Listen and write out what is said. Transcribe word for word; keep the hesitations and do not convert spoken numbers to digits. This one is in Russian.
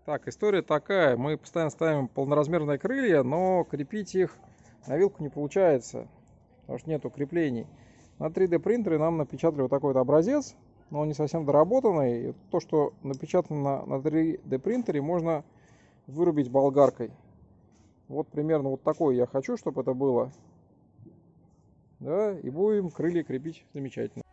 Так, история такая. Мы постоянно ставим полноразмерные крылья, но крепить их на вилку не получается, потому что нету креплений. На три дэ принтере нам напечатали вот такой вот образец, но он не совсем доработанный. И то, что напечатано на три дэ принтере, можно вырубить болгаркой. Вот примерно вот такой я хочу, чтобы это было. Да, и будем крылья крепить замечательно.